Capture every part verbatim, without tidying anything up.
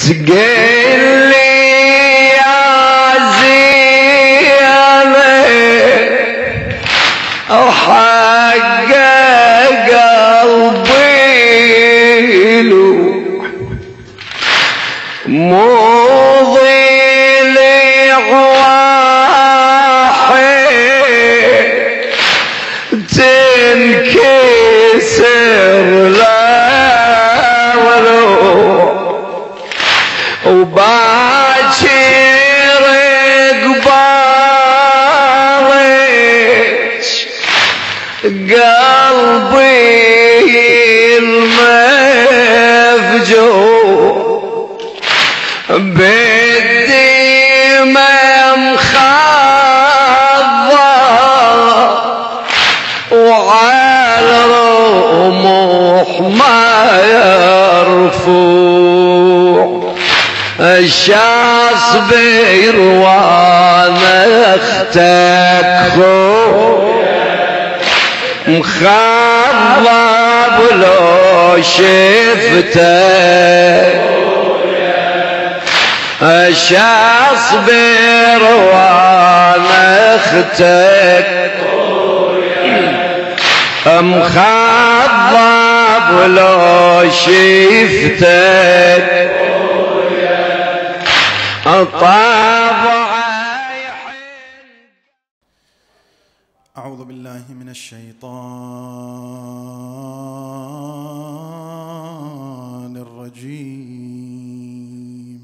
تقلي يا زينة وحق قلبي له مو ضلع واحد تنكسر وباكر قبالك قلبي المفجوع بالدمى مخضى وعلى الرموح ما يرفوع الشاص بيروانا اختك مخضب لو شفتك الشاص بيروانا اختك مخضب لو شفتك أعوذ بالله من الشيطان الرجيم.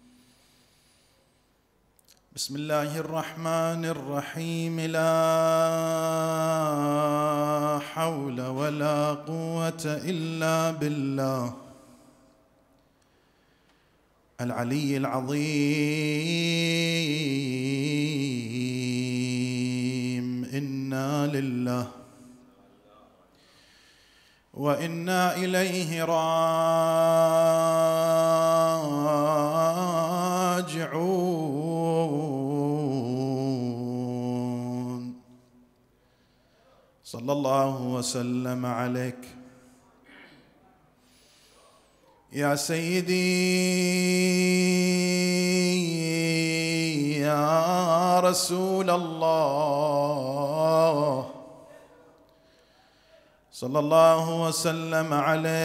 بسم الله الرحمن الرحيم. لا حول ولا قوة إلا بالله العلي العظيم. إنا لله وإنا إليه راجعون. صلى الله وسلم عليك يا سيدي يا رسول الله. صلى الله وسلم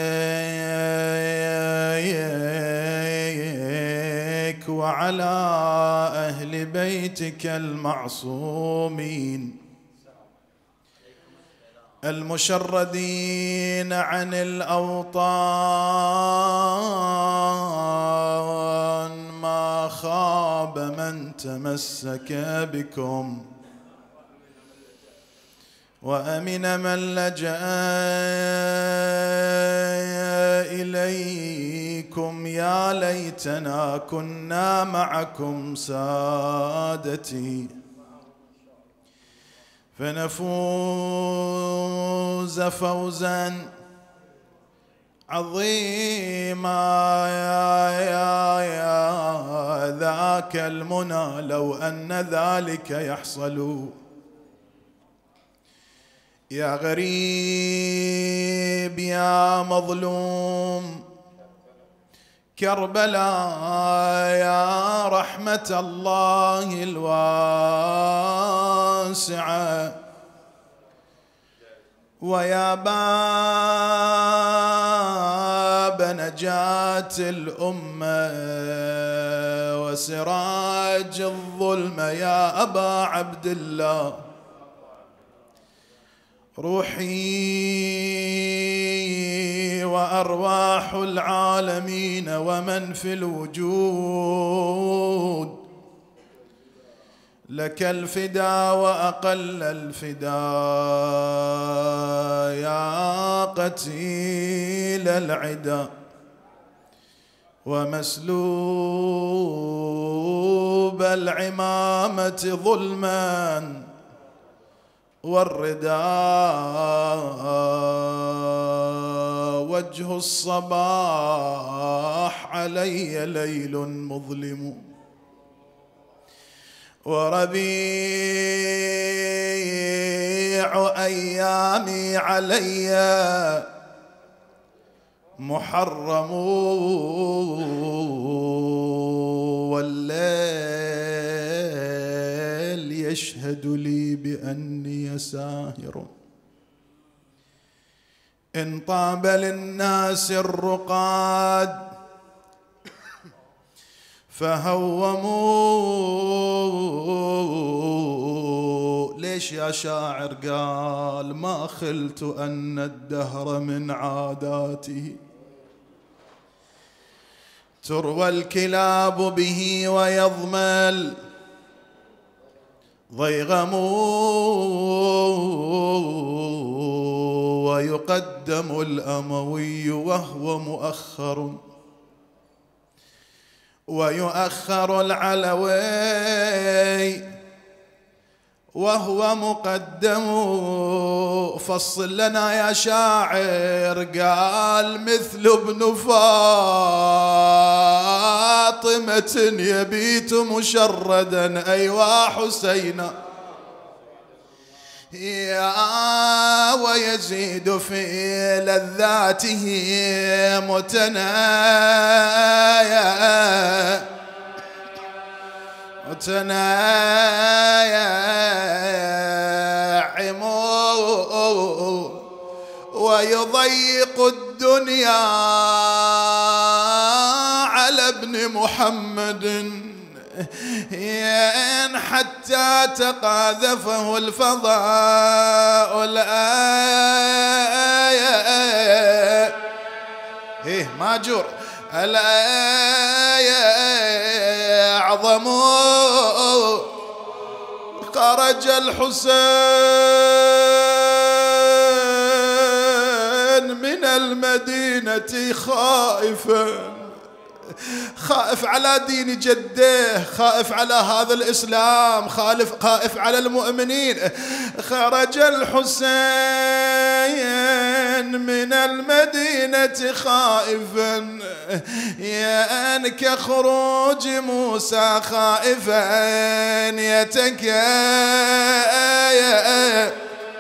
عليك وعلى أهل بيتك المعصومين المشردين عن الأوطان. ما خاب من تمسك بكم وأمن من لجأ إليكم. يا ليتنا كنا معكم سادتي فنفوز فوزا عظيما. يا يا يا ذاك المنى لو أن ذلك يحصل. يا غريب يا مظلوم كربلاء يا رحمة الله الواسعة ويا باب نجاة الأمة وسراج الظلمة يا أبا عبد الله. روحي وأرواح العالمين ومن في الوجود لك الفدا وأقل الفدا يا قتيل العدا ومسلوب العمامة ظلما والرداء. وجه الصباح علي ليل مظلم وربيع أيامي علي محرم يشهد لي بأني ساهر. إن طاب للناس الرقاد فهوموا. ليش يا شاعر؟ قال ما خلت أن الدهر من عاداته تروى الكلاب به ويضمل ضيغموا ويقدم الأموي وهو مؤخر ويؤخر العلوي وهو مقدم. فصل لنا يا شاعر. قال مثل ابن فاطمة يبيت مشردا أيوا حسينا يا ويزيد في لذاته متنايا متناعم ويضيق الدنيا على ابن محمد إن حتى تقاذفه الفضاء الآية إيه ماجور الآية أعظم. خرج الحسين من المدينة خائفا خائف على دين جده خائف على هذا الإسلام خالف خائف على المؤمنين. خرج الحسين من المدينة خائفا يا كخروج موسى خائفا يتكايا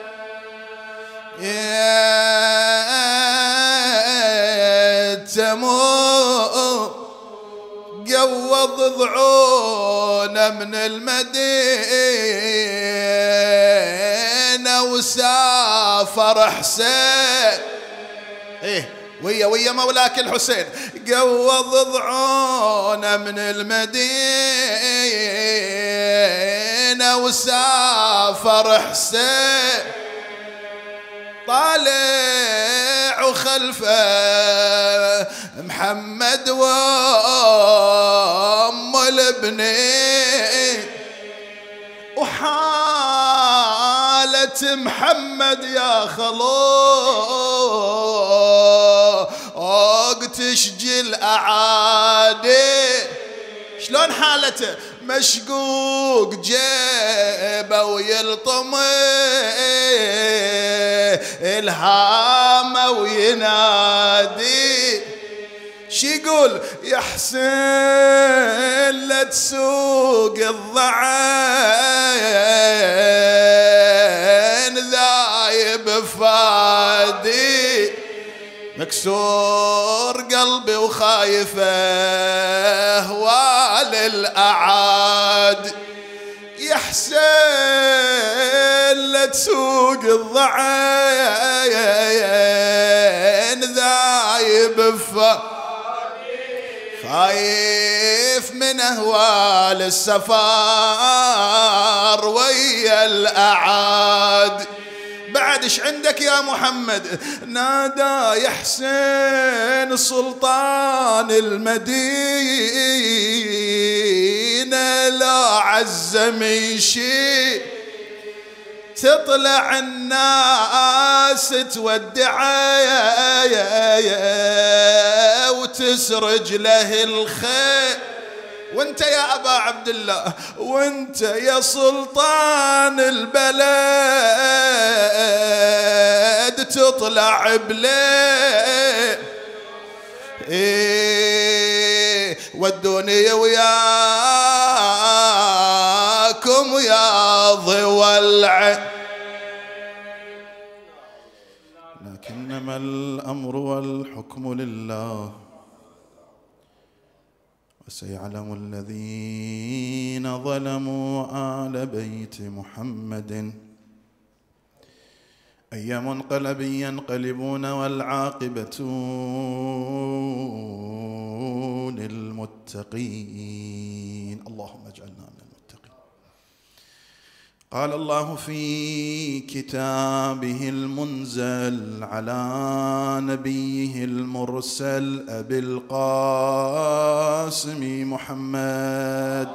يتمو قوض ضعون من المدينة وسافر حسين ايه ويا ويا مولاك الحسين. قوض ضعون من المدينة وسافر حسين طالع وخلفه محمد وام الابنين وحالة محمد يا خلوق تشجي الأعادي. شلون حالته؟ مشقوق جيبه ويلطم الهامه وينادي شي يقول يا حسين لا تسوق الضعين ذايب فادي مكسور قلبي وخايفه وللأعاد. يا حسين لا تسوق الضعين ذايب خايف من أهوال السفار ويا الأعاد. بعد ايش عندك يا محمد؟ نادى يا حسين سلطان المدينة لا عز من شي تطلع الناس تودعه وتسرج له الخير. وانت يا أبا عبد الله وانت يا سلطان البلد تطلع بليه إيه ودوني وياكم يا ضوى العين. لكنما الأمر والحكم لله وسيعلم الذين ظلموا آل بيت محمد أي منقلب ينقلبون والعاقبة للمتقين. اللهم اجعلنا من المتقين. قال الله في كتابه المنزل على نبيه المرسل أبي القاسم محمد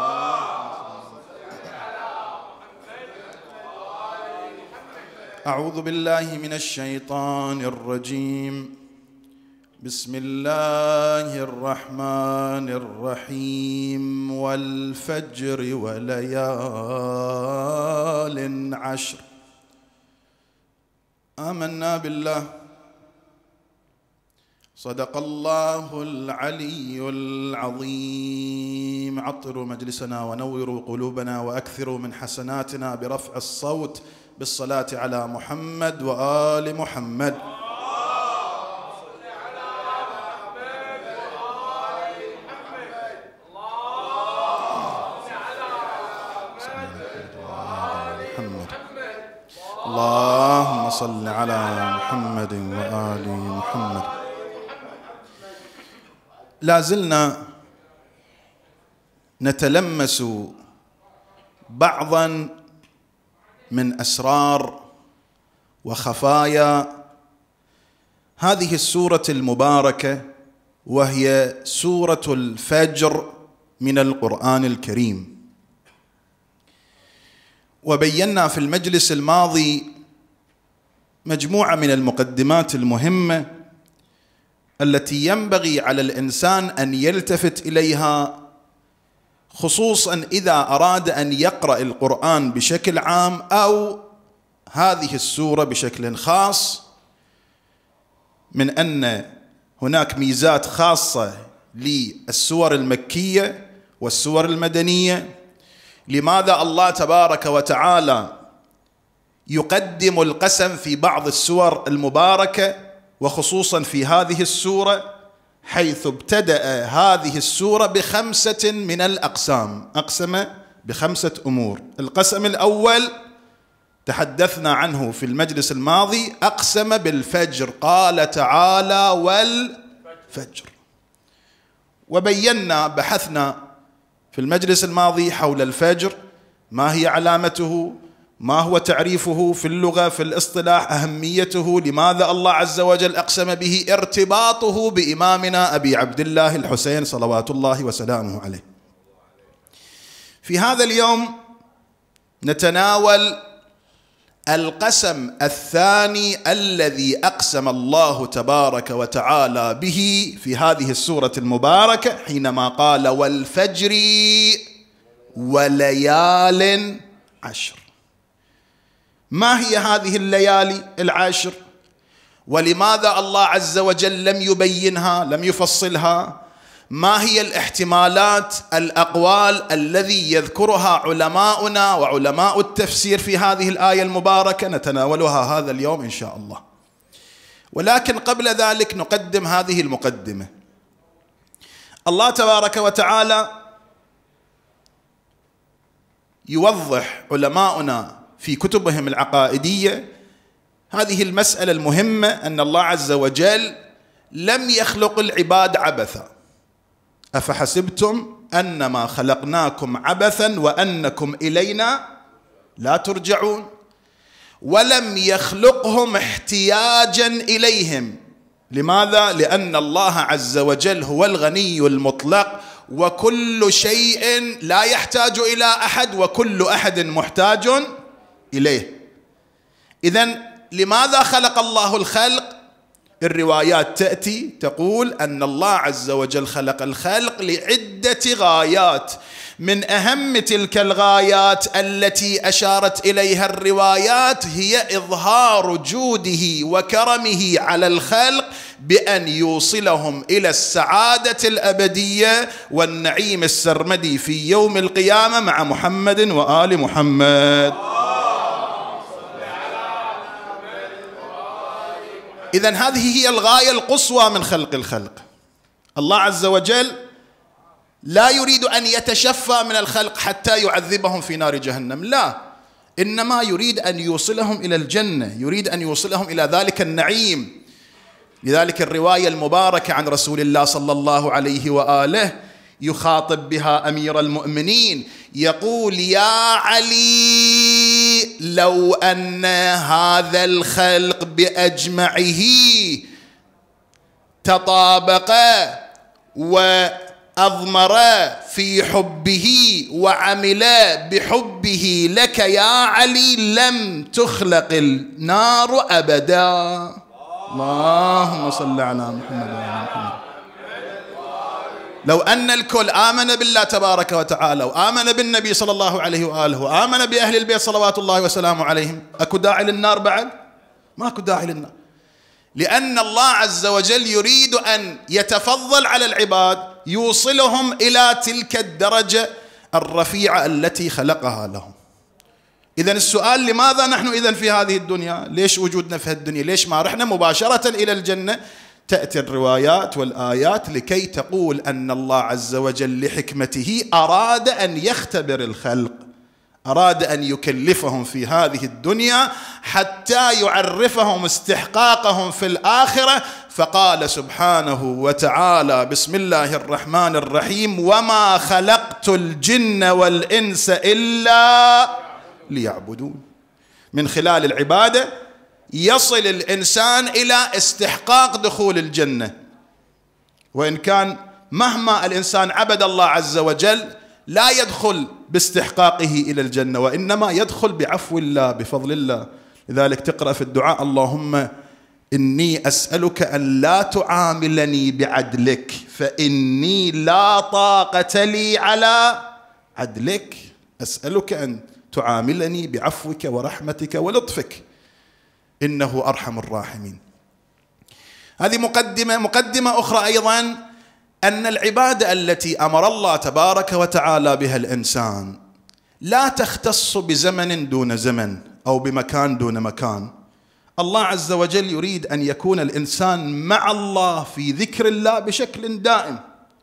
أعوذ بالله من الشيطان الرجيم. بسم الله الرحمن الرحيم. والفجر وليال عشر. آمنا بالله. صدق الله العلي العظيم. عطروا مجلسنا ونوروا قلوبنا وأكثروا من حسناتنا برفع الصوت بالصلاة على محمد وآل محمد. اللهم صل على محمد وآل محمد. لا زلنا نتلمس بعضا من أسرار وخفايا هذه السورة المباركة، وهي سورة الفجر من القرآن الكريم. وبينا في المجلس الماضي مجموعة من المقدمات المهمة التي ينبغي على الإنسان أن يلتفت إليها، خصوصا إذا أراد أن يقرأ القرآن بشكل عام أو هذه السورة بشكل خاص، من أن هناك ميزات خاصة للسور المكية والسور المدنية. لماذا الله تبارك وتعالى يقدم القسم في بعض السور المباركة وخصوصا في هذه السورة، حيث ابتدأ هذه السورة بخمسة من الأقسام. أقسم بخمسة أمور. القسم الأول تحدثنا عنه في المجلس الماضي، أقسم بالفجر، قال تعالى والفجر. وبينا بحثنا في المجلس الماضي حول الفجر، ما هي علامته، ما هو تعريفه في اللغة، في الاصطلاح، أهميته، لماذا الله عز وجل أقسم به، ارتباطه بإمامنا أبي عبد الله الحسين صلوات الله وسلامه عليه. في هذا اليوم نتناول القسم الثاني الذي أقسم الله تبارك وتعالى به في هذه السورة المباركة حينما قال والفجر وليال عشر. ما هي هذه الليالي العشر؟ ولماذا الله عز وجل لم يبينها، لم يفصلها؟ ما هي الاحتمالات، الأقوال الذي يذكرها علماؤنا وعلماء التفسير في هذه الآية المباركة؟ نتناولها هذا اليوم إن شاء الله. ولكن قبل ذلك نقدم هذه المقدمة. الله تبارك وتعالى يوضح علماؤنا في كتبهم العقائدية هذه المسألة المهمة، أن الله عز وجل لم يخلق العباد عبثا. أفحسبتم أنما خلقناكم عبثا وأنكم إلينا لا ترجعون. ولم يخلقهم احتياجا إليهم. لماذا؟ لأن الله عز وجل هو الغني المطلق، وكل شيء لا يحتاج إلى أحد، وكل أحد محتاج إليه. إذن لماذا خلق الله الخلق؟ الروايات تأتي تقول أن الله عز وجل خلق الخلق لعدة غايات. من أهم تلك الغايات التي أشارت إليها الروايات هي إظهار جوده وكرمه على الخلق بأن يوصلهم إلى السعادة الأبدية والنعيم السرمدي في يوم القيامة مع محمد وآل محمد. إذن هذه هي الغاية القصوى من خلق الخلق. الله عز وجل لا يريد أن يتشفى من الخلق حتى يعذبهم في نار جهنم، لا، إنما يريد أن يوصلهم إلى الجنة، يريد أن يوصلهم إلى ذلك النعيم. لذلك الرواية المباركة عن رسول الله صلى الله عليه وآله يخاطب بها أمير المؤمنين، يقول: يا علي، لو أن هذا الخلق بأجمعه تطابق وأضمر في حبه وعمل بحبه لك يا علي لم تخلق النار أبدا. اللهم صل على محمد وعلى محمد. لو أن الكل آمن بالله تبارك وتعالى وآمن بالنبي صلى الله عليه وآله وآمن بأهل البيت صلوات الله وسلامه عليهم، أكو داعي للنار بعد؟ ما أكو داعي للنار، لأن الله عز وجل يريد أن يتفضل على العباد، يوصلهم إلى تلك الدرجة الرفيعة التي خلقها لهم. إذن السؤال: لماذا نحن إذن في هذه الدنيا؟ ليش وجودنا في الدنيا؟ ليش ما رحنا مباشرة إلى الجنة؟ تأتي الروايات والآيات لكي تقول أن الله عز وجل لحكمته أراد أن يختبر الخلق، أراد أن يكلفهم في هذه الدنيا حتى يعرفهم استحقاقهم في الآخرة، فقال سبحانه وتعالى: بسم الله الرحمن الرحيم: وما خلقت الجن والإنس إلا ليعبدون. من خلال العبادة يصل الإنسان إلى استحقاق دخول الجنة، وإن كان مهما الإنسان عبد الله عز وجل لا يدخل باستحقاقه إلى الجنة، وإنما يدخل بعفو الله بفضل الله. لذلك تقرأ في الدعاء: اللهم إني أسألك أن لا تعاملني بعدلك فإني لا طاقة لي على عدلك. أسألك أن تعاملني بعفوك ورحمتك ولطفك إنه أرحم الراحمين. هذه مقدمة. مقدمة أخرى أيضا أن العبادة التي أمر الله تبارك وتعالى بها الإنسان لا تختص بزمن دون زمن أو بمكان دون مكان. الله عز وجل يريد أن يكون الإنسان مع الله في ذكر الله بشكل دائم،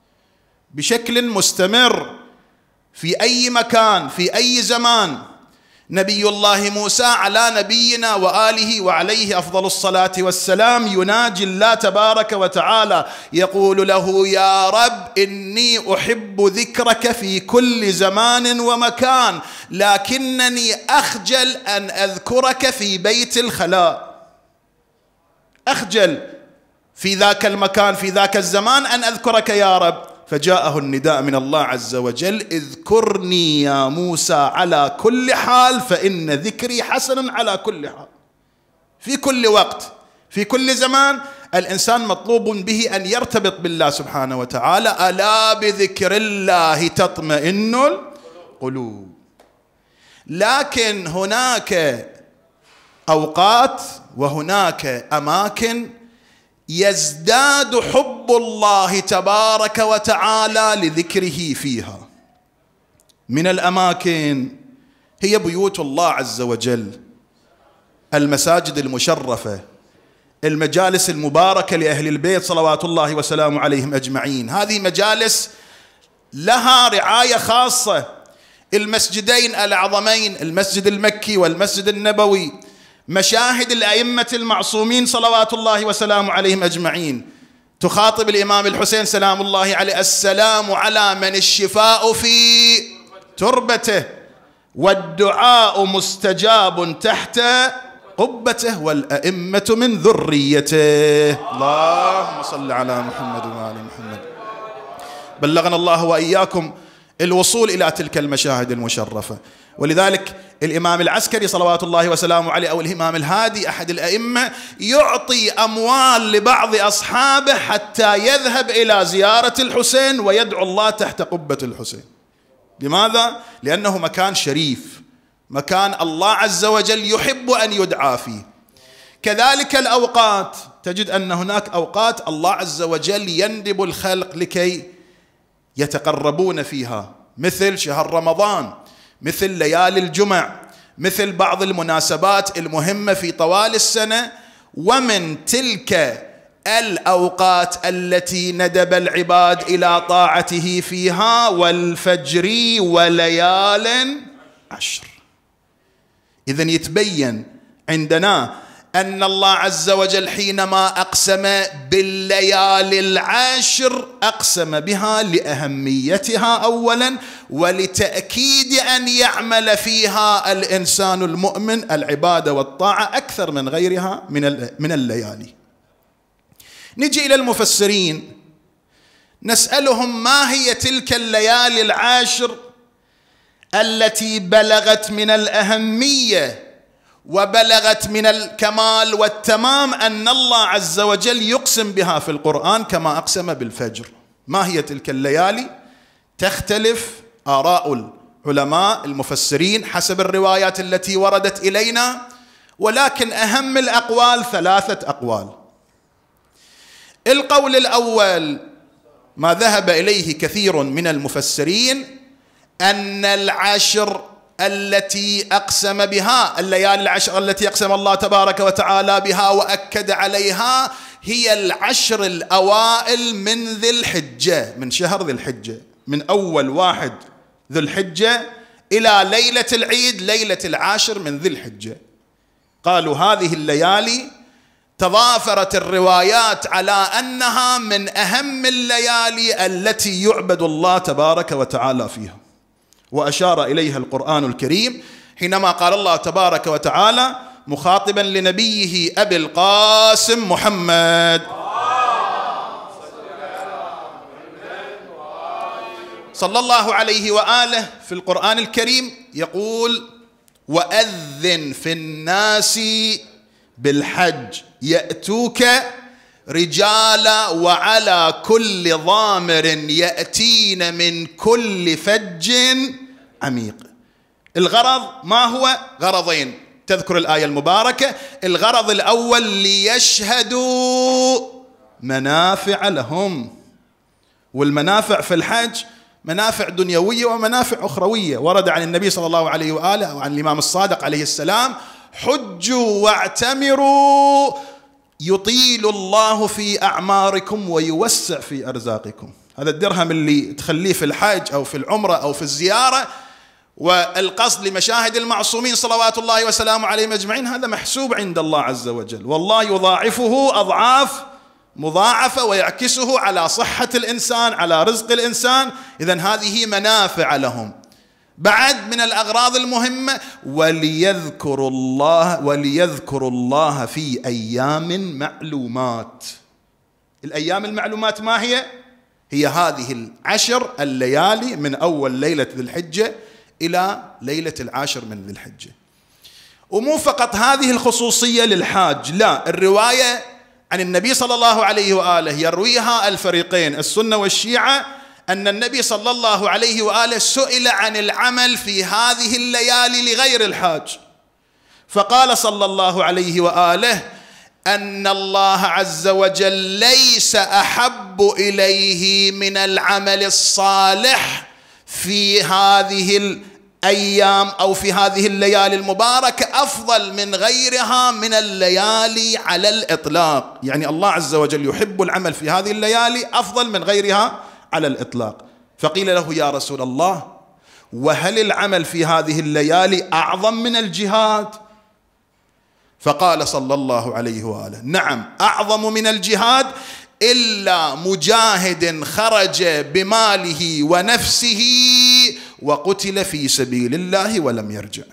بشكل مستمر، في أي مكان، في أي زمان. نبي الله موسى على نبينا وآله وعليه أفضل الصلاة والسلام يناجي الله تبارك وتعالى، يقول له: يا رب إني أحب ذكرك في كل زمان ومكان، لكنني أخجل أن أذكرك في بيت الخلاء. أخجل في ذاك المكان، في ذاك الزمان، أن أذكرك يا رب. فجاءه النداء من الله عز وجل: اذكرني يا موسى على كل حال فإن ذكري حسن على كل حال. في كل وقت، في كل زمان، الإنسان مطلوب به أن يرتبط بالله سبحانه وتعالى. ألا بذكر الله تطمئن القلوب. لكن هناك أوقات وهناك أماكن يزداد حب الله تبارك وتعالى لذكره فيها. من الأماكن هي بيوت الله عز وجل، المساجد المشرفة، المجالس المباركة لأهل البيت صلوات الله وسلامه عليهم أجمعين. هذه مجالس لها رعاية خاصة. المسجدين الأعظمين، المسجد المكي والمسجد النبوي، مشاهد الأئمة المعصومين صلوات الله وسلامه عليهم أجمعين. تخاطب الإمام الحسين سلام الله عليه: السلام على من الشفاء في تربته والدعاء مستجاب تحت قبته والأئمة من ذريته. اللهم صل على محمد وآل محمد. بلغنا الله وإياكم الوصول إلى تلك المشاهد المشرفة. ولذلك الإمام العسكري صلوات الله وسلامه عليه أو الإمام الهادي أحد الأئمة يعطي أموال لبعض أصحابه حتى يذهب إلى زيارة الحسين ويدعو الله تحت قبة الحسين. لماذا؟ لأنه مكان شريف، مكان الله عز وجل يحب أن يدعى فيه. كذلك الأوقات، تجد أن هناك أوقات الله عز وجل يندب الخلق لكي يتقربون فيها، مثل شهر رمضان، مثل ليالي الجمع، مثل بعض المناسبات المهمة في طوال السنة. ومن تلك الأوقات التي ندب العباد إلى طاعته فيها، والفجر وليال عشر. إذن يتبين عندنا أن الله عز وجل حينما أقسم بالليالي العاشر أقسم بها لأهميتها أولا، ولتأكيد أن يعمل فيها الإنسان المؤمن العبادة والطاعة أكثر من غيرها من الليالي. نجي إلى المفسرين نسألهم ما هي تلك الليالي العاشر التي بلغت من الأهمية وبلغت من الكمال والتمام أن الله عز وجل يقسم بها في القرآن كما أقسم بالفجر. ما هي تلك الليالي؟ تختلف آراء العلماء المفسرين حسب الروايات التي وردت إلينا، ولكن أهم الأقوال ثلاثة أقوال. القول الأول ما ذهب إليه كثير من المفسرين أن العشر التي أقسم بها، الليالي العشر التي أقسم الله تبارك وتعالى بها وأكد عليها، هي العشر الأوائل من ذي الحجة، من شهر ذي الحجة، من أول واحد ذي الحجة إلى ليلة العيد ليلة العاشر من ذي الحجة. قالوا هذه الليالي تضافرت الروايات على أنها من أهم الليالي التي يعبد الله تبارك وتعالى فيها، وأشار إليها القرآن الكريم حينما قال الله تبارك وتعالى مخاطبا لنبيه أبي القاسم محمد صلى الله عليه وآله في القرآن الكريم يقول: وأذن في الناس بالحج يأتوك رجالا وعلى كل ضامر يأتين من كل فج عميق. الغرض ما هو؟ غرضين تذكر الآية المباركة. الغرض الأول ليشهدوا منافع لهم، والمنافع في الحج منافع دنيوية ومنافع أخروية. ورد عن النبي صلى الله عليه وآله وعن الإمام الصادق عليه السلام: حجوا واعتمروا يطيل الله في أعماركم ويوسع في أرزاقكم. هذا الدرهم اللي تخليه في الحج أو في العمرة أو في الزيارة والقصد لمشاهد المعصومين صلوات الله وسلامه عليهم أجمعين، هذا محسوب عند الله عز وجل، والله يضاعفه أضعاف مضاعفة ويعكسه على صحة الإنسان، على رزق الإنسان. إذن هذه منافع لهم. بعد من الأغراض المهمة: وليذكروا الله وليذكروا الله في أيام معلومات. الأيام المعلومات ما هي؟ هي هذه العشر الليالي من أول ليلة ذي الحجة إلى ليلة العاشر من ذي الحجة. ومو فقط هذه الخصوصية للحاج، لا، الرواية عن النبي صلى الله عليه وآله يرويها الفريقين السنة والشيعة أن النبي صلى الله عليه وآله سئل عن العمل في هذه الليالي لغير الحاج، فقال صلى الله عليه وآله أن الله عز وجل ليس أحب إليه من العمل الصالح في هذه الأيام أو في هذه الليالي المباركة أفضل من غيرها من الليالي على الإطلاق. يعني الله عز وجل يحب العمل في هذه الليالي أفضل من غيرها على الإطلاق. فقيل له: يا رسول الله، وهل العمل في هذه الليالي أعظم من الجهاد؟ فقال صلى الله عليه وآله: نعم، أعظم من الجهاد، إلا مجاهد خرج بماله ونفسه وقتل في سبيل الله ولم يرجع.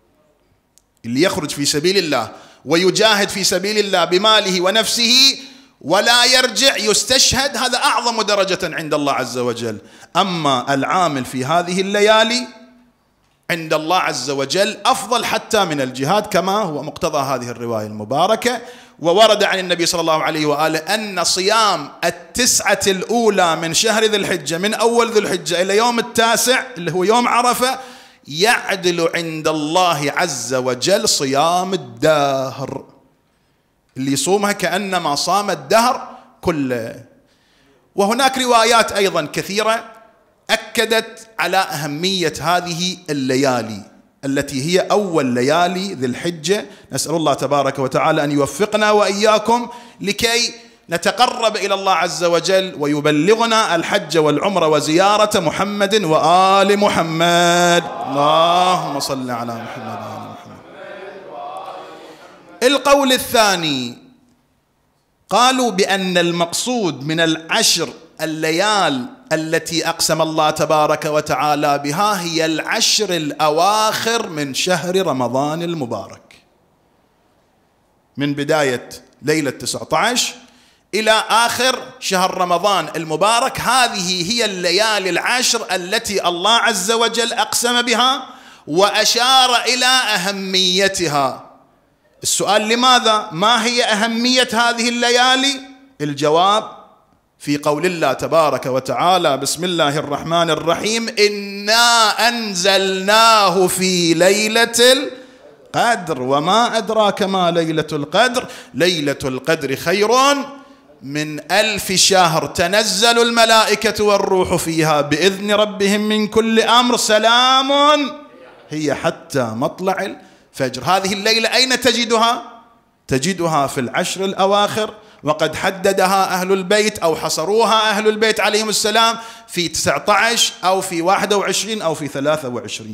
اللي يخرج في سبيل الله ويجاهد في سبيل الله بماله ونفسه ولا يرجع يستشهد، هذا أعظم درجة عند الله عز وجل. أما العامل في هذه الليالي عند الله عز وجل أفضل حتى من الجهاد، كما هو مقتضى هذه الرواية المباركة. وورد عن النبي صلى الله عليه وآله أن صيام التسعة الأولى من شهر ذي الحجة من أول ذي الحجة إلى يوم التاسع اللي هو يوم عرفة يعدل عند الله عز وجل صيام الدهر. اللي يصومها كأنما صام الدهر كله. وهناك روايات أيضا كثيرة أكدت على أهمية هذه الليالي التي هي أول ليالي ذي الحجة. نسأل الله تبارك وتعالى أن يوفقنا وإياكم لكي نتقرب إلى الله عز وجل ويبلغنا الحج والعمرة وزيارة محمد وآل محمد. اللهم صل على محمد وآل محمد. القول الثاني قالوا بأن المقصود من العشر الليال التي أقسم الله تبارك وتعالى بها هي العشر الأواخر من شهر رمضان المبارك، من بداية ليلة تسعة عشر إلى آخر شهر رمضان المبارك. هذه هي الليالي العشر التي الله عز وجل أقسم بها وأشار إلى أهميتها. السؤال لماذا؟ ما هي أهمية هذه الليالي؟ الجواب في قول الله تبارك وتعالى: بسم الله الرحمن الرحيم، إنا أنزلناه في ليلة القدر وما أدراك ما ليلة القدر، ليلة القدر خير من ألف شهر، تنزل الملائكة والروح فيها بإذن ربهم من كل أمر، سلام هي حتى مطلع الفجر. هذه الليلة أين تجدها؟ تجدها في العشر الأواخر، وقد حددها أهل البيت أو حصروها أهل البيت عليهم السلام في تسعة عشر أو في واحد وعشرين أو في ثلاثة وعشرين.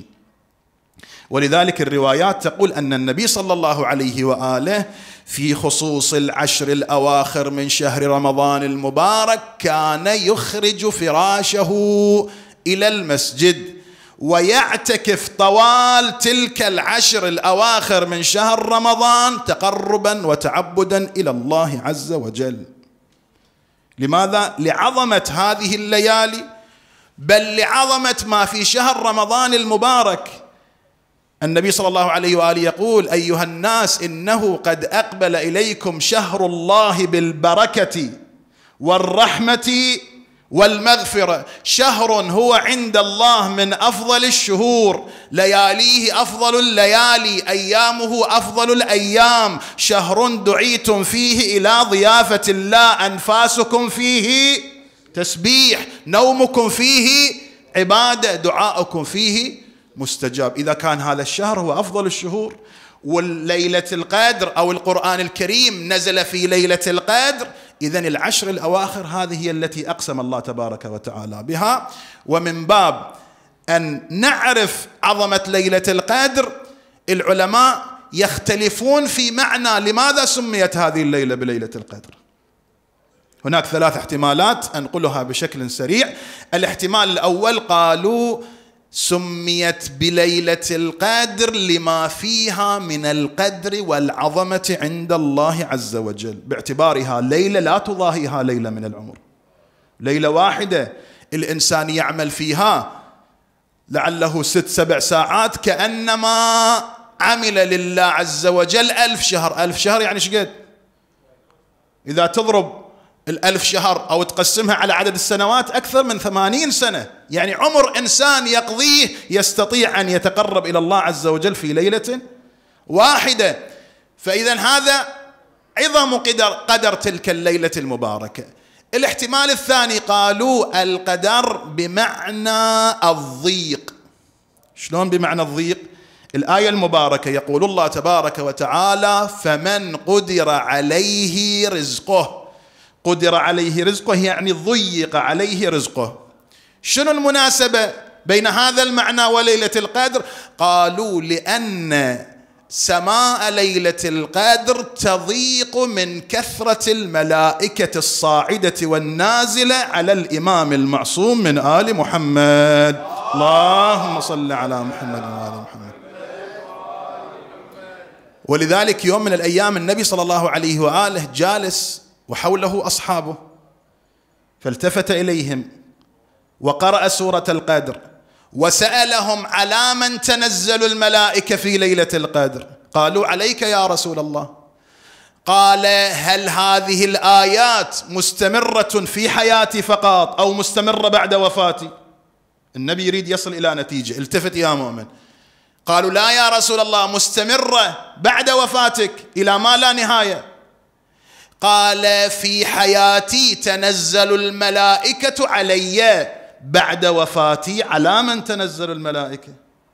ولذلك الروايات تقول أن النبي صلى الله عليه وآله في خصوص العشر الأواخر من شهر رمضان المبارك كان يخرج فراشه إلى المسجد ويعتكف طوال تلك العشر الأواخر من شهر رمضان تقربا وتعبدا إلى الله عز وجل. لماذا؟ لعظمة هذه الليالي، بل لعظمة ما في شهر رمضان المبارك. النبي صلى الله عليه وآله يقول: أيها الناس، إنه قد أقبل إليكم شهر الله بالبركة والرحمة والمغفرة، شهر هو عند الله من أفضل الشهور، لياليه أفضل الليالي، أيامه أفضل الأيام، شهر دعيتم فيه إلى ضيافة الله، أنفاسكم فيه تسبيح، نومكم فيه عبادة، دعاؤكم فيه مستجاب. إذا كان هذا الشهر هو أفضل الشهور، والليلة القدر أو القرآن الكريم نزل في ليلة القدر، إذن العشر الأواخر هذه هي التي أقسم الله تبارك وتعالى بها. ومن باب أن نعرف عظمة ليلة القدر، العلماء يختلفون في معنى لماذا سميت هذه الليلة بليلة القدر. هناك ثلاث احتمالات أنقلها بشكل سريع. الاحتمال الأول قالوا سميت بليلة القدر لما فيها من القدر والعظمة عند الله عز وجل، باعتبارها ليلة لا تضاهيها ليلة من العمر، ليلة واحدة الإنسان يعمل فيها لعله ست سبع ساعات كأنما عمل لله عز وجل ألف شهر. ألف شهر يعني شقد؟ إذا تضرب الألف شهر أو تقسمها على عدد السنوات أكثر من ثمانين سنة، يعني عمر إنسان يقضيه يستطيع أن يتقرب إلى الله عز وجل في ليلة واحدة. فإذا هذا عظم قدر, قدر تلك الليلة المباركة. الاحتمال الثاني قالوا القدر بمعنى الضيق. شلون بمعنى الضيق؟ الآية المباركة يقول الله تبارك وتعالى: فمن قدر عليه رزقه. قدر عليه رزقه يعني ضيق عليه رزقه. شنو المناسبة بين هذا المعنى وليلة القدر؟ قالوا لأن سماء ليلة القدر تضيق من كثرة الملائكة الصاعدة والنازلة على الإمام المعصوم من آل محمد. اللهم صل على محمد وآل محمد. ولذلك يوم من الأيام النبي صلى الله عليه وآله جالس وحوله أصحابه، فالتفت إليهم وقرأ سورة القدر وسألهم: على من تنزل الملائكة في ليلة القدر؟ قالوا: عليك يا رسول الله. قال: هل هذه الآيات مستمرة في حياتي فقط أو مستمرة بعد وفاتي؟ النبي يريد يصل إلى نتيجة. التفت يا مؤمن. قالوا: لا يا رسول الله، مستمرة بعد وفاتك إلى ما لا نهاية. قال: في حياتي تنزل الملائكة علي، بعد وفاتي على من تنزل الملائكة؟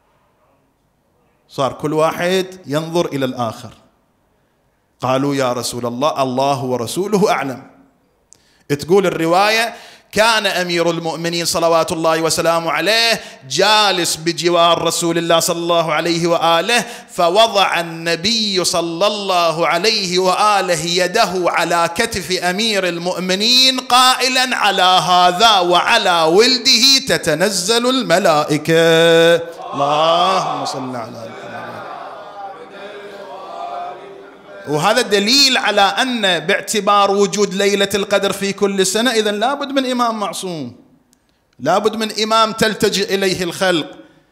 صار كل واحد ينظر إلى الآخر. قالوا: يا رسول الله، الله ورسوله أعلم. تقول الرواية: كان أمير المؤمنين صلوات الله وسلامه عليه جالس بجوار رسول الله صلى الله عليه وآله، فوضع النبي صلى الله عليه وآله يده على كتف أمير المؤمنين قائلا: على هذا وعلى ولده تتنزل الملائكة. اللهم صل على محمد. وهذا دليل على أن باعتبار وجود ليلة القدر في كل سنة إذن لابد من إمام معصوم، لابد من إمام تلتجئ إليه الخلق.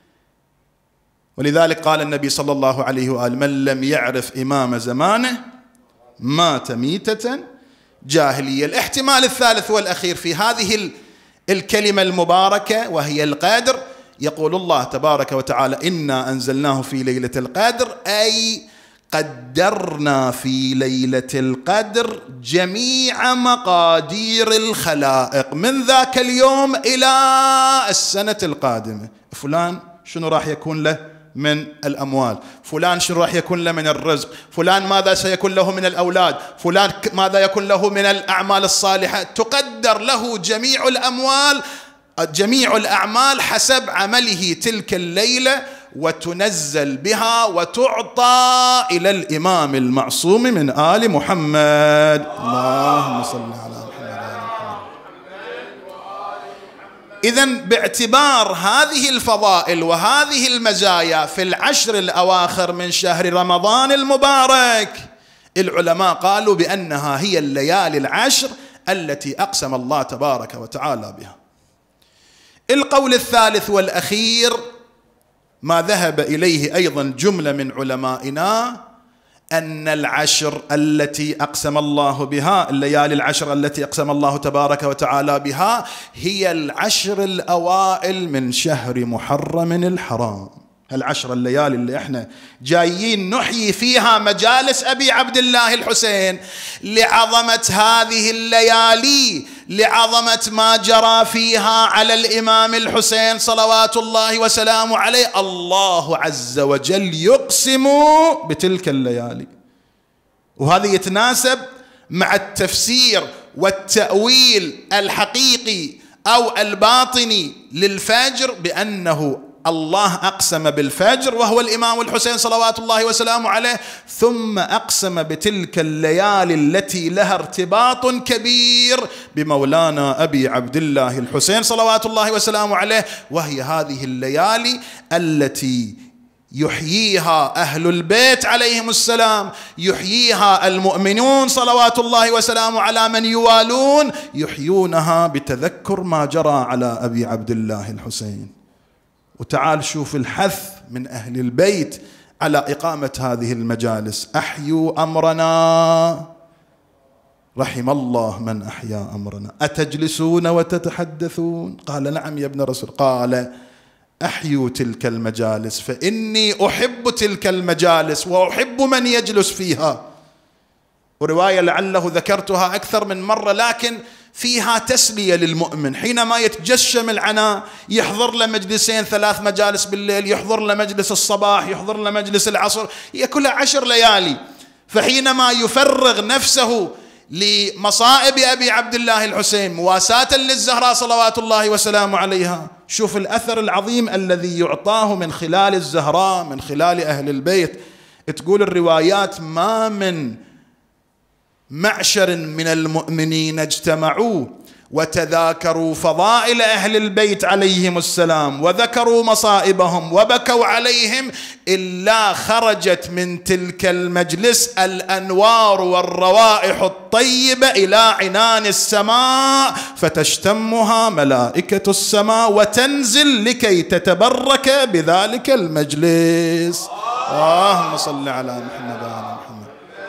ولذلك قال النبي صلى الله عليه وآله: من لم يعرف إمام زمانه مات ميتة جاهلية. الاحتمال الثالث والأخير في هذه الكلمة المباركة وهي القدر، يقول الله تبارك وتعالى: إنا أنزلناه في ليلة القدر، أي قدرنا في ليلة القدر جميع مقادير الخلائق من ذاك اليوم إلى السنة القادمة. فلان شنو راح يكون له من الأموال، فلان شنو راح يكون له من الرزق، فلان ماذا سيكون له من الأولاد، فلان ماذا يكون له من الأعمال الصالحة. تقدر له جميع الأموال جميع الأعمال حسب عمله تلك الليلة، وتنزل بها وتعطى إلى الإمام المعصوم من آل محمد. اللهم صل على محمد. إذن باعتبار هذه الفضائل وهذه المزايا في العشر الأواخر من شهر رمضان المبارك، العلماء قالوا بأنها هي الليالي العشر التي أقسم الله تبارك وتعالى بها. القول الثالث والأخير ما ذهب إليه أيضا جملة من علمائنا، أن العشر التي أقسم الله بها، الليالي العشر التي أقسم الله تبارك وتعالى بها، هي العشر الأوائل من شهر محرم الحرام. العشر الليالي اللي احنا جايين نحيي فيها مجالس أبي عبد الله الحسين، لعظمة هذه الليالي، لعظمة ما جرى فيها على الإمام الحسين صلوات الله وسلامه عليه، الله عز وجل يقسم بتلك الليالي. وهذا يتناسب مع التفسير والتأويل الحقيقي أو الباطني للفجر، بأنه الله أقسم بالفجر وهو الإمام الحسين صلوات الله وسلامه عليه، ثم أقسم بتلك الليالي التي لها ارتباط كبير بمولانا أبي عبد الله الحسين صلوات الله وسلامه عليه، وهي هذه الليالي التي يحييها أهل البيت عليهم السلام، يحييها المؤمنون صلوات الله وسلامه على من يوالون، يحيونها بتذكر ما جرى على أبي عبد الله الحسين. وتعال شوف الحث من أهل البيت على إقامة هذه المجالس: أحيوا أمرنا، رحم الله من أحيا أمرنا، أتجلسون وتتحدثون؟ قال: نعم يا ابن رسول. قال: أحيوا تلك المجالس فإني أحب تلك المجالس وأحب من يجلس فيها. ورواية لعله ذكرتها أكثر من مرة، لكن فيها تسلية للمؤمن حينما يتجشم العناء، يحضر له مجلسين ثلاث مجالس بالليل، يحضر له مجلس الصباح، يحضر له مجلس العصر، هي كلها عشر ليالي. فحينما يفرغ نفسه لمصائب أبي عبد الله الحسين مواساة للزهراء صلوات الله وسلامه عليها، شوف الأثر العظيم الذي يعطاه من خلال الزهراء، من خلال أهل البيت. تقول الروايات: ما من معشر من المؤمنين اجتمعوا وتذاكروا فضائل أهل البيت عليهم السلام وذكروا مصائبهم وبكوا عليهم، إلا خرجت من تلك المجلس الأنوار والروائح الطيبة إلى عنان السماء، فتشتمها ملائكة السماء وتنزل لكي تتبرك بذلك المجلس. اللهم صل على محمد وعلى محمد.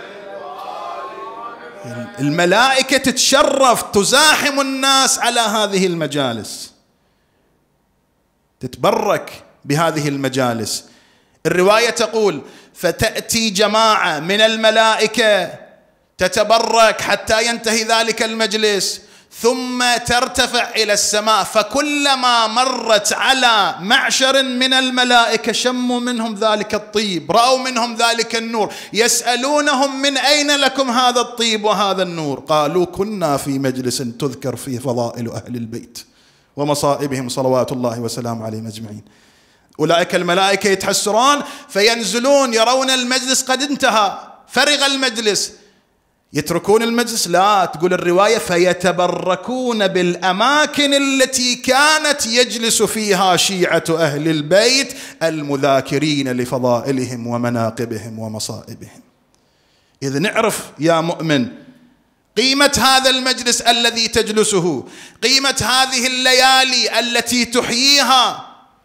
الملائكة تتشرف، تزاحم الناس على هذه المجالس، تتبرك بهذه المجالس. الرواية تقول: فتأتي جماعة من الملائكة تتبرك حتى ينتهي ذلك المجلس، ثم ترتفع إلى السماء، فكلما مرت على معشر من الملائكة شموا منهم ذلك الطيب، رأوا منهم ذلك النور، يسألونهم من أين لكم هذا الطيب وهذا النور؟ قالوا كنا في مجلس تذكر فيه فضائل أهل البيت ومصائبهم صلوات الله وسلامه عليهم أجمعين. أولئك الملائكة يتحسرون فينزلون يرون المجلس قد انتهى، فرغ المجلس، يتركون المجلس؟ لا، تقول الرواية فيتبركون بالأماكن التي كانت يجلس فيها شيعة أهل البيت المذاكرين لفضائلهم ومناقبهم ومصائبهم. إذ نعرف يا مؤمن قيمة هذا المجلس الذي تجلسه، قيمة هذه الليالي التي تحييها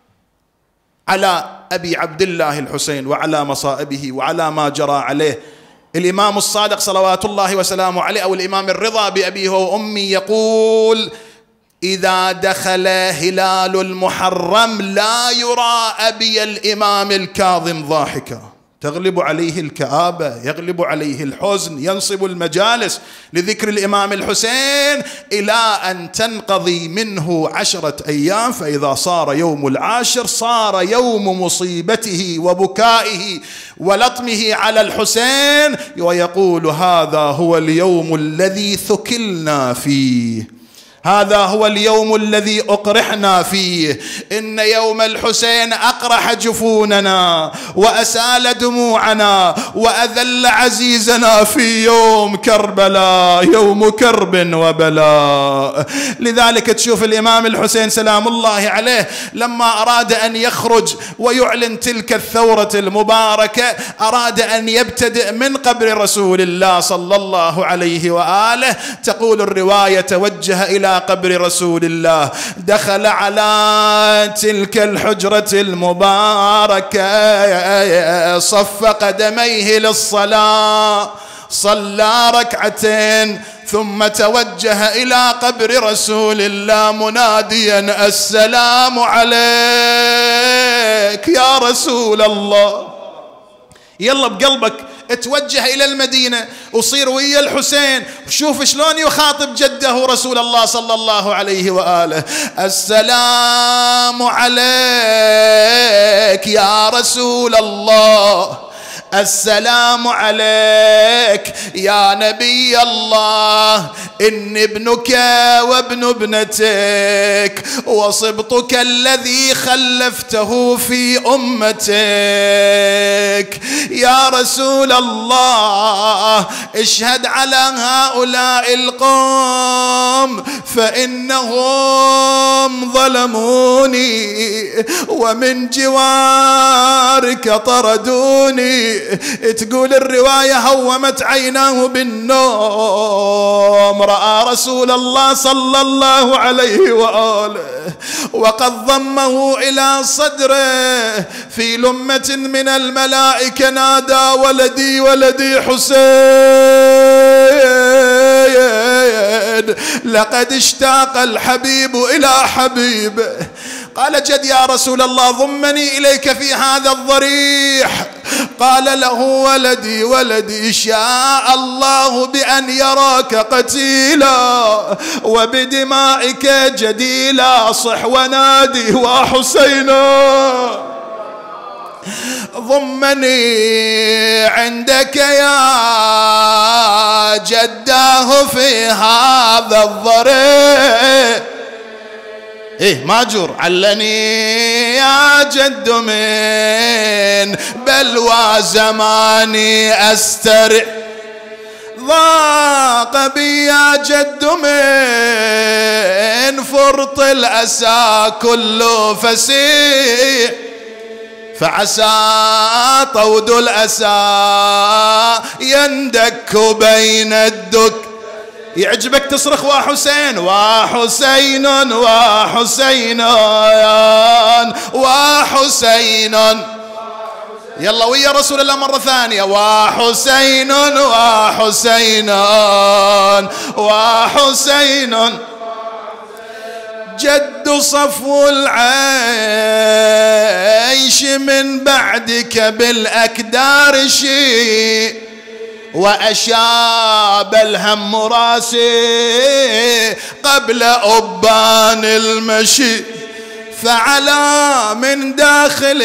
على أبي عبد الله الحسين وعلى مصائبه وعلى ما جرى عليه. الإمام الصادق صلوات الله وسلامه عليه، أو الإمام الرضا بأبيه وأمي، يقول إذا دخل هلال المحرم لا يرى أبي الإمام الكاظم ضاحكا، تغلب عليه الكآبة، يغلب عليه الحزن، ينصب المجالس لذكر الإمام الحسين إلى أن تنقضي منه عشرة أيام، فإذا صار يوم العاشر صار يوم مصيبته وبكائه ولطمه على الحسين، ويقول هذا هو اليوم الذي ثكلنا فيه، هذا هو اليوم الذي أقرحنا فيه، إن يوم الحسين أقرح جفوننا وأسال دموعنا وأذل عزيزنا في يوم كربلاء، يوم كرب وبلاء. لذلك تشوف الإمام الحسين سلام الله عليه لما أراد أن يخرج ويعلن تلك الثورة المباركة، أراد أن يبتدئ من قبر رسول الله صلى الله عليه وآله. تقول الرواية توجه إلى قبر رسول الله، دخل على تلك الحجرة المباركة، صف قدميه للصلاة، صلى ركعتين، ثم توجه إلى قبر رسول الله مناديا السلام عليك يا رسول الله. يلا بقلبك اتوجه إلى المدينة وصير ويا الحسين، شوف شلون يخاطب جده رسول الله صلى الله عليه وآله. السلام عليك يا رسول الله، السلام عليك يا نبي الله، إن ابنك وابن ابنتك وصبطك الذي خلفته في أمتك يا رسول الله، اشهد على هؤلاء القوم فإنهم ظلموني ومن جوارك طردوني. تقول الرواية هومت عيناه بالنوم، رأى رسول الله صلى الله عليه وآله وقد ضمه إلى صدره في لمة من الملائكة، نادى ولدي ولدي حسين، لقد اشتاق الحبيب إلى حبيبه. قال جد يا رسول الله ضمني إليك في هذا الضريح. قال له ولدي ولدي شاء الله بأن يراك قتيلا وبدمائك جديلا، صح ونادي وحسينا. ضمني عندك يا جداه في هذا الضريح. إيه ماجور علني يا جد من بلوى زماني أسترع، ضاق بي يا جد من فرط الأسى كل فسيح، فعسى طود الأسى يندك بين الدك. يعجبك تصرخ وحسين وحسين وحسين وحسين، يلا ويا رسول الله مرة ثانية، وحسين وحسين وحسين. جد صفو العيش من بعدك بالأكدار شيء، وأشاب الهم راسي قبل أبان المشي، فعلى من داخل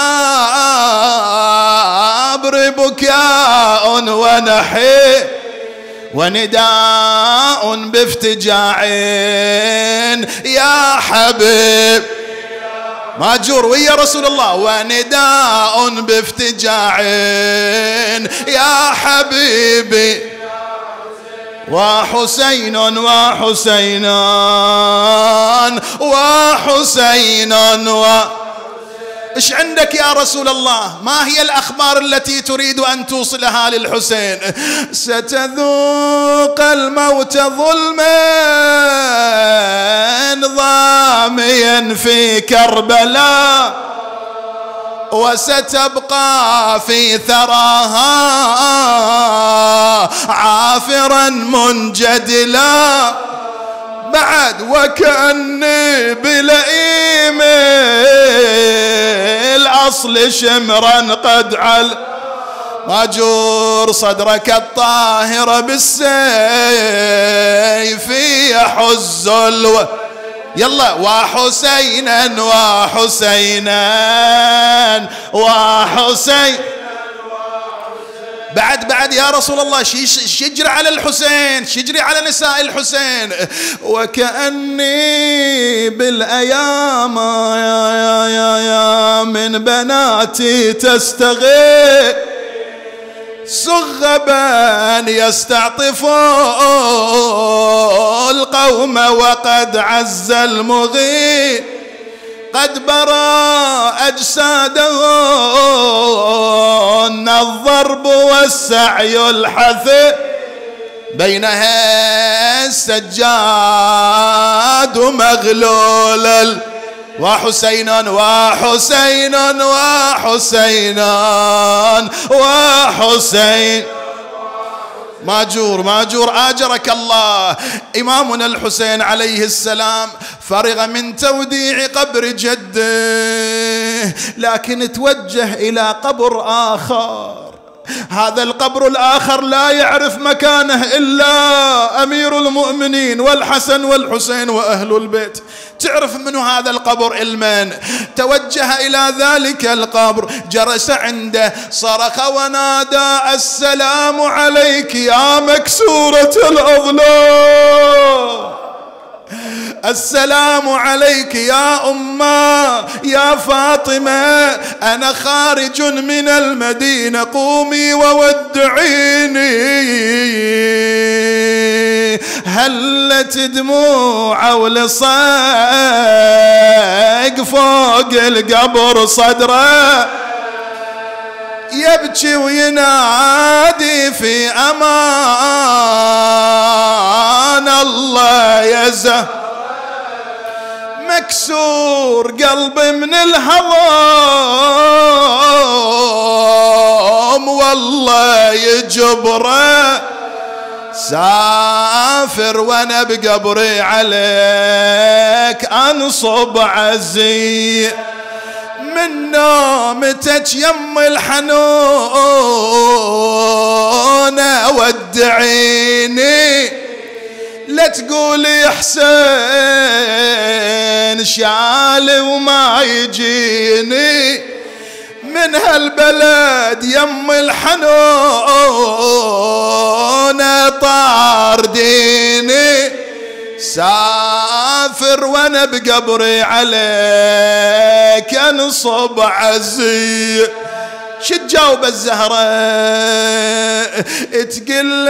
القبر بكاء ونحي ونداء بافتجاع يا حبيب ماجور ويا رسول الله، ونداء بافتجاع يا حبيبي وحسين وحسينان وحسينان و إيش عندك يا رسول الله؟ ما هي الأخبار التي تريد أن توصلها للحسين؟ ستذوق الموت ظلما ضاميا في كربلاء، وستبقى في ثراها عافرا منجدلا. بعد وكأني بلئيم الأصل شمرا قد عل ماجور صدرك الطاهر بالسيف يحز الو يلا وحسينا وحسينا وحسين. بعد بعد يا رسول الله شجري على الحسين، شجري على نساء الحسين. وكأني بالأيام يا يا يا يا من بناتي تستغيث سغبا يستعطفوا القوم وقد عز المغيث، قد برى أجسادهن الضرب والسعي الحث، بينها السجاد مغلول وحسين وحسين وحسين وحسين. ماجور ماجور آجرك الله. إمامنا الحسين عليه السلام فرغ من توديع قبر جده، لكن توجه إلى قبر آخر. هذا القبر الآخر لا يعرف مكانه إلا أمير المؤمنين والحسن والحسين وأهل البيت. تعرف منه هذا القبر المن؟ توجه إلى ذلك القبر، جلس عنده، صرخ ونادى: السلام عليك يا مكسورة الأضلاع، السلام عليك يا أمه يا فاطمة، أنا خارج من المدينة، قومي وودعيني. هلت دموع ولصق فوق القبر صدره، يبكي وينادي في أمان الله يزه، مكسور قلبي من الهضم والله يجبره، سافر وانا بقبري عليك انصب عزي، من نومتك يم الحنون ودعيني، لا تقولي حسين شالي وما يجيني، من هالبلد يم الحنون طار ديني، سافر وانا بقبري عليك انصب عزي. شو تجاوب الزهرة؟ تقول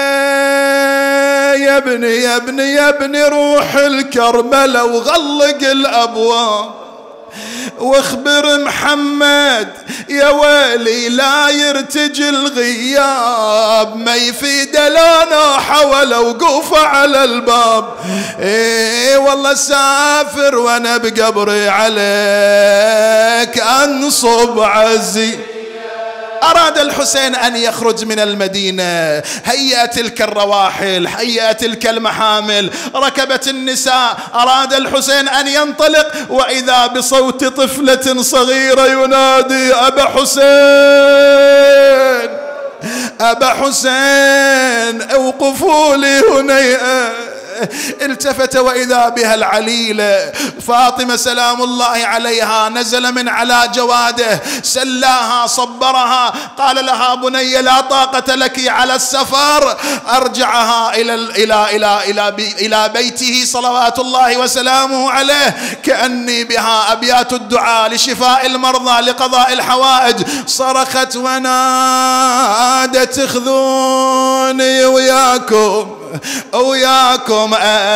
يا ابني يا ابني يا ابني روح الكربلاء وغلق الابواب، واخبر محمد يا ويلي لا يرتجي الغياب، ما يفيد لا نوح ولا وقوف على الباب. ايه والله سافر وانا بقبري عليك انصب عزي. أراد الحسين أن يخرج من المدينة، هيأ تلك الرواحل، هيأ تلك المحامل، ركبت النساء، أراد الحسين أن ينطلق، وإذا بصوت طفلة صغيرة ينادي: أبا حسين أبا حسين أوقفوا لي هنيئة. التفت وإذا بها العليلة فاطمة سلام الله عليها، نزل من على جواده سلاها صبرها، قال لها بني لا طاقة لك على السفر، أرجعها إلى إلى إلى إلى إلى بيته صلوات الله وسلامه عليه، كأني بها أبيات الدعاء لشفاء المرضى لقضاء الحوائج. صرخت ونادت اخذوني وياكم وياكم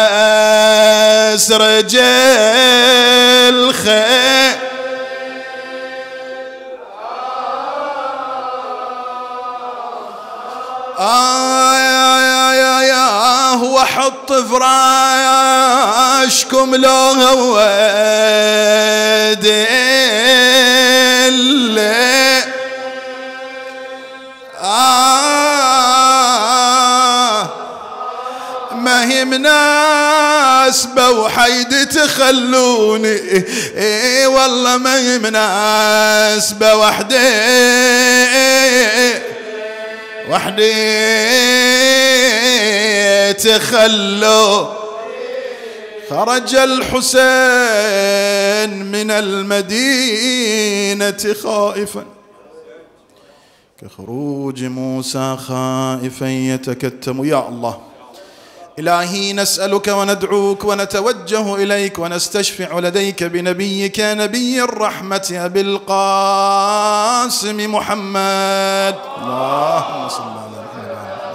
أسرج الخير. آه يا يا يا يا وحط فراشكم لو ود آه ما هي مناسبة وحيد تخلوني، اي والله ما هي مناسبة وحدي وحدي تخلو. خرج الحسين من المدينة خائفا كخروج موسى خائفا يتكتم. يا الله إلهي نسألك وندعوك ونتوجه إليك ونستشفع لديك بنبيك نبي الرحمة أبي القاسم محمد. اللهم صل على محمد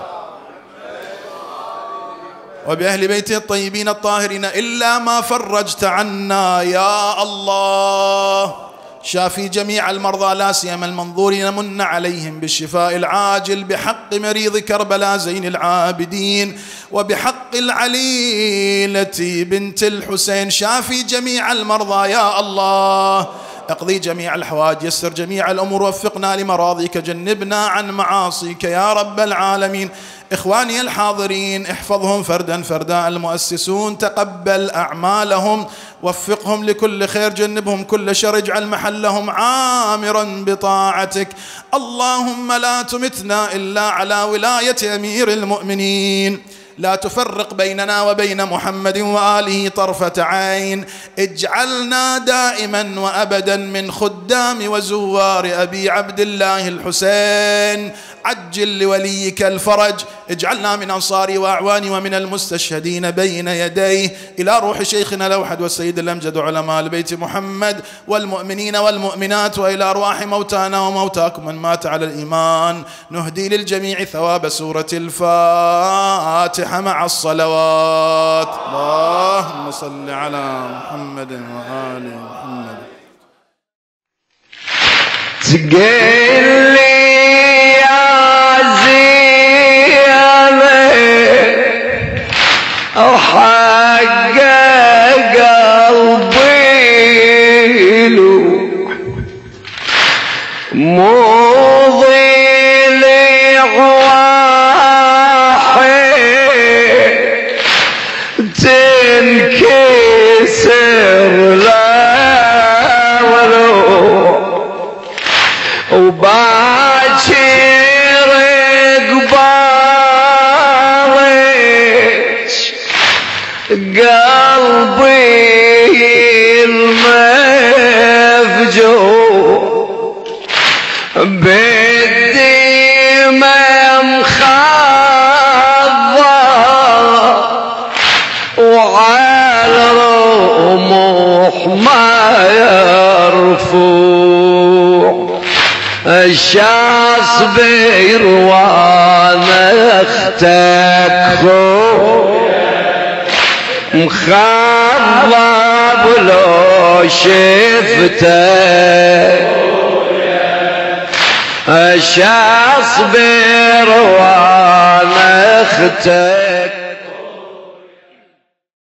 وبأهل بيته الطيبين الطاهرين إلا ما فرجت عنا يا الله. شافي جميع المرضى لا سيما المنظورين، من عليهم بالشفاء العاجل بحق مريض كربلاء زين العابدين وبحق العليلة بنت الحسين. شافي جميع المرضى يا الله، اقضي جميع الحوائج، يسر جميع الأمور، وفقنا لمراضيك، جنبنا عن معاصيك يا رب العالمين. إخواني الحاضرين احفظهم فردا فردا، المؤسسون تقبل أعمالهم، وفقهم لكل خير، جنبهم كل شر، اجعل محلهم عامرا بطاعتك. اللهم لا تمتنا إلا على ولاية أمير المؤمنين، لا تفرق بيننا وبين محمد وآله طرفة عين، اجعلنا دائما وأبدا من خدام وزوار أبي عبد الله الحسين، عجل لوليك الفرج، اجعلنا من أنصاري وأعواني ومن المستشهدين بين يديه، إلى روح شيخنا الأوحد والسيد الأمجد علماء البيت محمد والمؤمنين والمؤمنات، وإلى أرواح موتانا وموتاكم من مات على الإيمان. نهدي للجميع ثواب سورة الفاتحة مع الصلوات. اللهم صل على محمد وآل محمد. تقلي يا زينة وحق قلبي له موضي لي واحد تنكسر لا وروح وباكر قبالك قلبي المفجوع بالدمى مخضر وعلى الرموح ما يرفوع الشاصبر وانا اختك مخضب لو شفتك الشاصبر وانا اختك